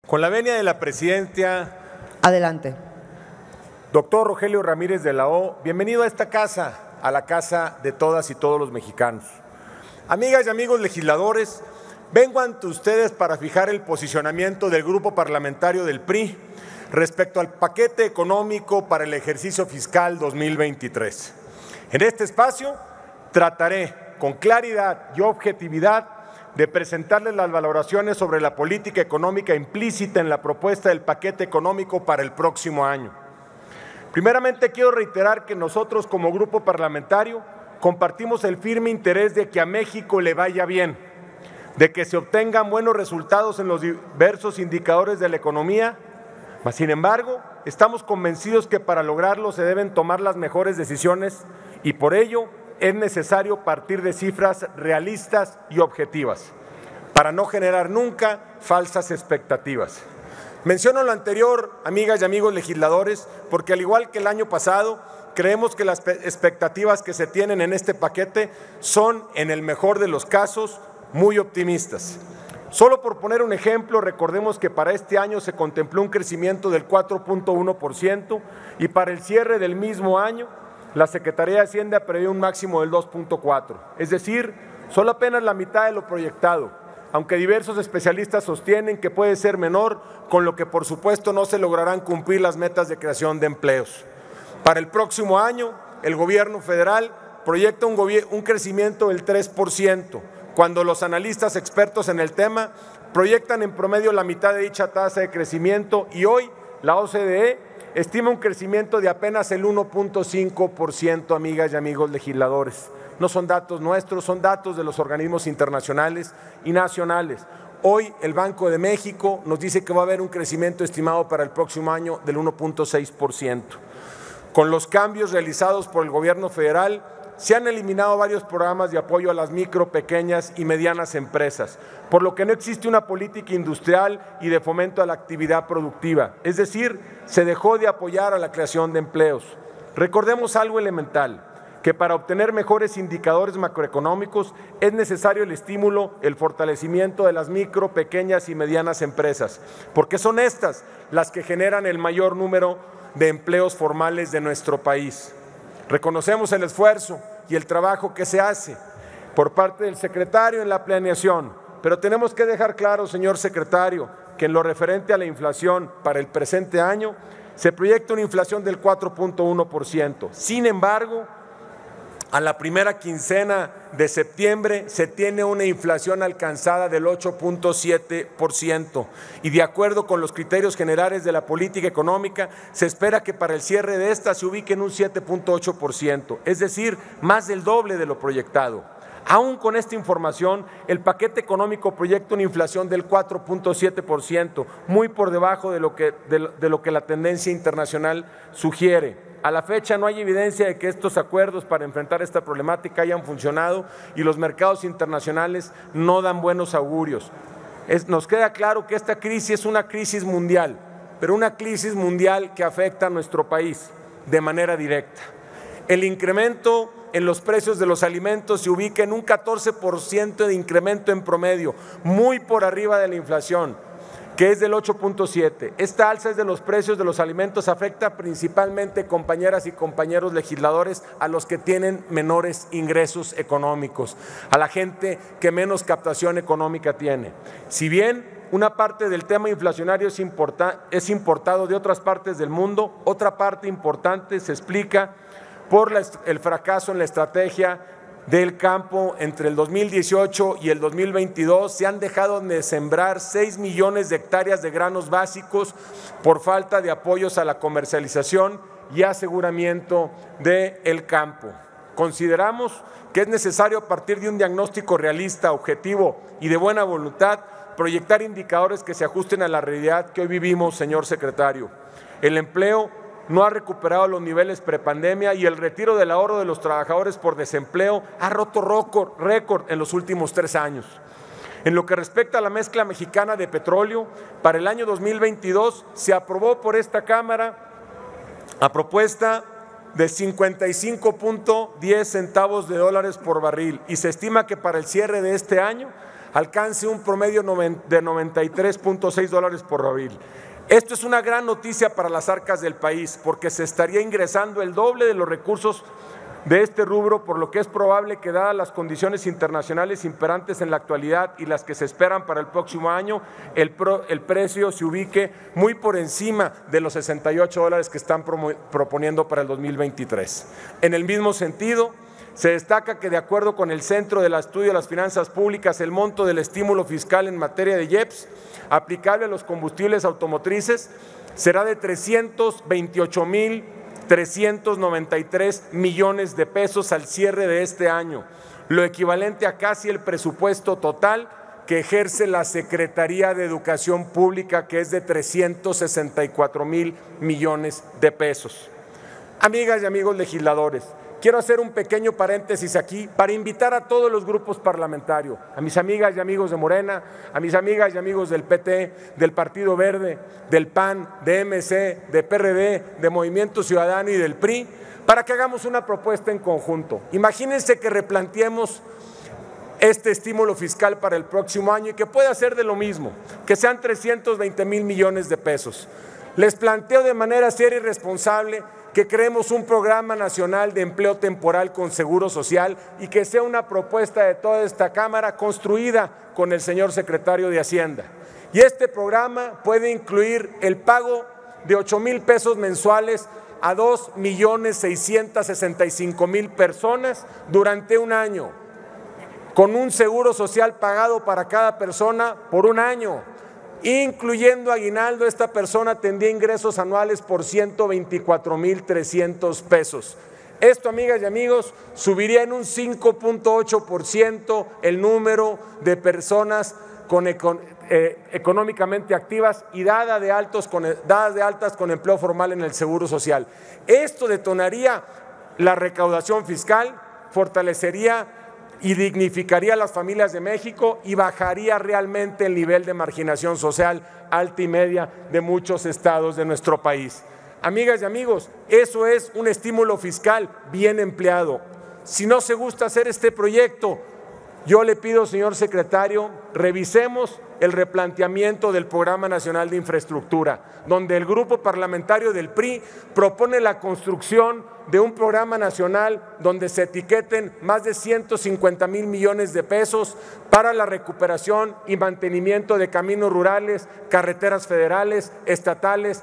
Con la venia de la presidencia. Adelante. Doctor Rogelio Ramírez de la O, bienvenido a esta casa, a la casa de todas y todos los mexicanos. Amigas y amigos legisladores, vengo ante ustedes para fijar el posicionamiento del Grupo Parlamentario del PRI respecto al paquete económico para el ejercicio fiscal 2023. En este espacio trataré con claridad y objetividad de presentarles las valoraciones sobre la política económica implícita en la propuesta del paquete económico para el próximo año. Primeramente, quiero reiterar que nosotros como grupo parlamentario compartimos el firme interés de que a México le vaya bien, de que se obtengan buenos resultados en los diversos indicadores de la economía, mas sin embargo, estamos convencidos que para lograrlo se deben tomar las mejores decisiones y por ello es necesario partir de cifras realistas y objetivas, para no generar nunca falsas expectativas. Menciono lo anterior, amigas y amigos legisladores, porque al igual que el año pasado, creemos que las expectativas que se tienen en este paquete son, en el mejor de los casos, muy optimistas. Solo por poner un ejemplo, recordemos que para este año se contempló un crecimiento del 4.1% y para el cierre del mismo año, la Secretaría de Hacienda prevé un máximo del 2.4%, es decir, solo apenas la mitad de lo proyectado, aunque diversos especialistas sostienen que puede ser menor, con lo que por supuesto no se lograrán cumplir las metas de creación de empleos. Para el próximo año, el gobierno federal proyecta un crecimiento del 3%, cuando los analistas expertos en el tema proyectan en promedio la mitad de dicha tasa de crecimiento y hoy la OCDE estima un crecimiento de apenas el 1.5%, amigas y amigos legisladores. No son datos nuestros, son datos de los organismos internacionales y nacionales. Hoy el Banco de México nos dice que va a haber un crecimiento estimado para el próximo año del 1.6%. Con los cambios realizados por el gobierno federal, se han eliminado varios programas de apoyo a las micro, pequeñas y medianas empresas, por lo que no existe una política industrial y de fomento a la actividad productiva, es decir, se dejó de apoyar a la creación de empleos. Recordemos algo elemental, que para obtener mejores indicadores macroeconómicos es necesario el estímulo, el fortalecimiento de las micro, pequeñas y medianas empresas, porque son estas las que generan el mayor número de empleos formales de nuestro país. Reconocemos el esfuerzo y el trabajo que se hace por parte del secretario en la planeación, pero tenemos que dejar claro, señor secretario, que en lo referente a la inflación para el presente año se proyecta una inflación del 4.1%. Sin embargo, a la primera quincena de septiembre se tiene una inflación alcanzada del 8.7% y de acuerdo con los criterios generales de la política económica se espera que para el cierre de esta se ubique en un 7.8%, es decir, más del doble de lo proyectado. Aún con esta información, el paquete económico proyecta una inflación del 4.7%, muy por debajo de lo que la tendencia internacional sugiere. A la fecha no hay evidencia de que estos acuerdos para enfrentar esta problemática hayan funcionado y los mercados internacionales no dan buenos augurios. Nos queda claro que esta crisis es una crisis mundial, pero una crisis mundial que afecta a nuestro país de manera directa. El incremento en los precios de los alimentos se ubica en un 14% de incremento en promedio, muy por arriba de la inflación, que es del 8.7%. Esta alza de los precios de los alimentos afecta principalmente, compañeras y compañeros legisladores, a los que tienen menores ingresos económicos, a la gente que menos captación económica tiene. Si bien una parte del tema inflacionario es importado de otras partes del mundo, otra parte importante se explica por el fracaso en la estrategia del campo. Entre el 2018 y el 2022 se han dejado de sembrar 6 millones de hectáreas de granos básicos por falta de apoyos a la comercialización y aseguramiento del campo. Consideramos que es necesario, a partir de un diagnóstico realista, objetivo y de buena voluntad, proyectar indicadores que se ajusten a la realidad que hoy vivimos, señor secretario. El empleo no ha recuperado los niveles prepandemia y el retiro del ahorro de los trabajadores por desempleo ha roto récord en los últimos 3 años. En lo que respecta a la mezcla mexicana de petróleo, para el año 2022 se aprobó por esta Cámara a propuesta de 55.10 centavos de dólares por barril y se estima que para el cierre de este año alcance un promedio de $93.6 por barril. Esto es una gran noticia para las arcas del país, porque se estaría ingresando el doble de los recursos de este rubro, por lo que es probable que, dadas las condiciones internacionales imperantes en la actualidad y las que se esperan para el próximo año, el precio se ubique muy por encima de los $68 que están proponiendo para el 2023. En el mismo sentido, se destaca que, de acuerdo con el Centro de Estudio de las Finanzas Públicas, el monto del estímulo fiscal en materia de IEPS aplicable a los combustibles automotrices será de 328,393 millones de pesos al cierre de este año, lo equivalente a casi el presupuesto total que ejerce la Secretaría de Educación Pública, que es de 364,000 millones de pesos. Amigas y amigos legisladores, quiero hacer un pequeño paréntesis aquí para invitar a todos los grupos parlamentarios, a mis amigas y amigos de Morena, a mis amigas y amigos del PT, del Partido Verde, del PAN, de MC, de PRD, de Movimiento Ciudadano y del PRI, para que hagamos una propuesta en conjunto. Imagínense que replanteemos este estímulo fiscal para el próximo año y que pueda ser de lo mismo, que sean 320,000 millones de pesos. Les planteo de manera seria y responsable que creemos un programa nacional de empleo temporal con seguro social y que sea una propuesta de toda esta Cámara construida con el señor secretario de Hacienda. Y este programa puede incluir el pago de 8,000 pesos mensuales a 2,665,000 personas durante un año, con un seguro social pagado para cada persona por un año. Incluyendo aguinaldo, esta persona tendría ingresos anuales por 124,300 pesos. Esto, amigas y amigos, subiría en un 5.8% el número de personas económicamente activas y dadas de altas con empleo formal en el Seguro Social. Esto detonaría la recaudación fiscal, fortalecería y dignificaría a las familias de México y bajaría realmente el nivel de marginación social alta y media de muchos estados de nuestro país. Amigas y amigos, eso es un estímulo fiscal bien empleado. Si no se gusta hacer este proyecto, yo le pido, señor secretario, revisemos el replanteamiento del Programa Nacional de Infraestructura, donde el grupo parlamentario del PRI propone la construcción de un programa nacional donde se etiqueten más de 150,000 millones de pesos para la recuperación y mantenimiento de caminos rurales, carreteras federales, estatales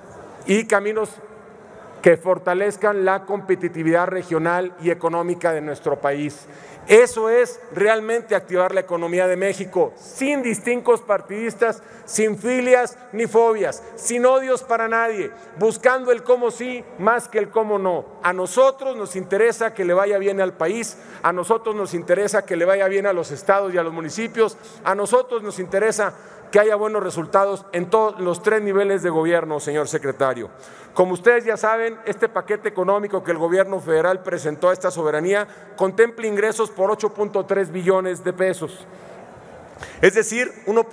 y caminos que fortalezcan la competitividad regional y económica de nuestro país. Eso es realmente activar la economía de México, sin distingos partidistas, sin filias ni fobias, sin odios para nadie, buscando el cómo sí más que el cómo no. A nosotros nos interesa que le vaya bien al país, a nosotros nos interesa que le vaya bien a los estados y a los municipios, a nosotros nos interesa que haya buenos resultados en todos los 3 niveles de gobierno, señor secretario. Como ustedes ya saben, este paquete económico que el gobierno federal presentó a esta soberanía contempla ingresos por 8.3 billones de pesos, es decir,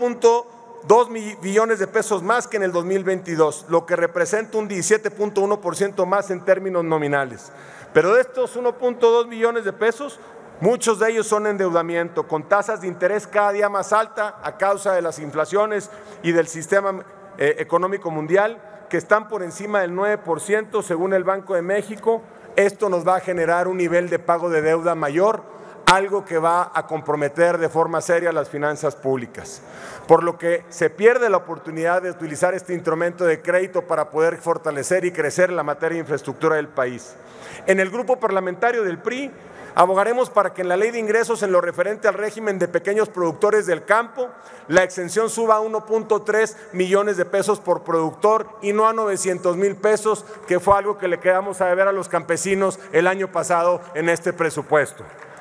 1.2 billones de pesos más que en el 2022, lo que representa un 17.1% más en términos nominales. Pero de estos 1.2 billones de pesos, muchos de ellos son endeudamiento, con tasas de interés cada día más alta a causa de las inflaciones y del sistema económico mundial, que están por encima del 9% según el Banco de México. Esto nos va a generar un nivel de pago de deuda mayor, algo que va a comprometer de forma seria las finanzas públicas, por lo que se pierde la oportunidad de utilizar este instrumento de crédito para poder fortalecer y crecer la materia de infraestructura del país. En el grupo parlamentario del PRI abogaremos para que en la ley de ingresos, en lo referente al régimen de pequeños productores del campo, la exención suba a 1.3 millones de pesos por productor y no a 900,000 pesos, que fue algo que le quedamos a deber a los campesinos el año pasado en este presupuesto.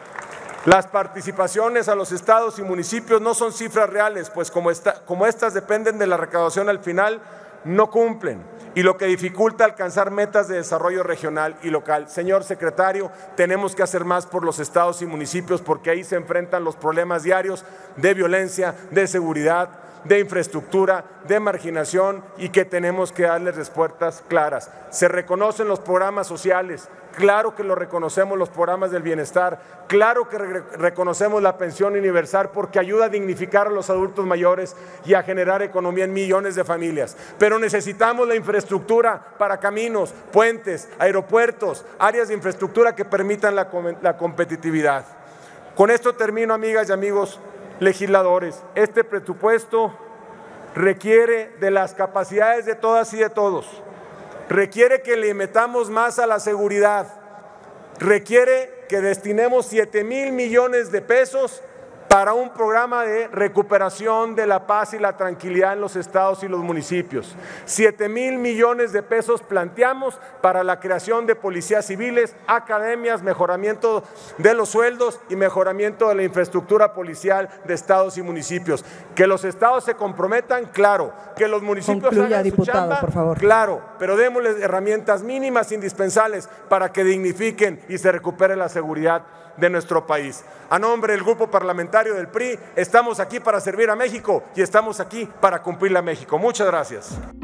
Las participaciones a los estados y municipios no son cifras reales, pues como estas dependen de la recaudación al final, no cumplen, y lo que dificulta alcanzar metas de desarrollo regional y local. Señor secretario, tenemos que hacer más por los estados y municipios, porque ahí se enfrentan los problemas diarios de violencia, de seguridad, de infraestructura, de marginación y que tenemos que darles respuestas claras. Se reconocen los programas sociales, claro que lo reconocemos los programas del bienestar, claro que reconocemos la pensión universal porque ayuda a dignificar a los adultos mayores y a generar economía en millones de familias. Pero necesitamos la infraestructura para caminos, puentes, aeropuertos, áreas de infraestructura que permitan la competitividad. Con esto termino, amigas y amigos legisladores. Este presupuesto requiere de las capacidades de todas y de todos. Requiere que le metamos más a la seguridad, requiere que destinemos 7,000 millones de pesos para un programa de recuperación de la paz y la tranquilidad en los estados y los municipios. 7,000 millones de pesos planteamos para la creación de policías civiles, academias, mejoramiento de los sueldos y mejoramiento de la infraestructura policial de estados y municipios. Que los estados se comprometan, claro. Que los municipios Concluya, hagan diputado, su chamba, por favor. claro. Pero démosles herramientas mínimas indispensables para que dignifiquen y se recupere la seguridad de nuestro país. A nombre del Grupo Parlamentario del PRI, estamos aquí para servir a México y estamos aquí para cumplirle a México. Muchas gracias.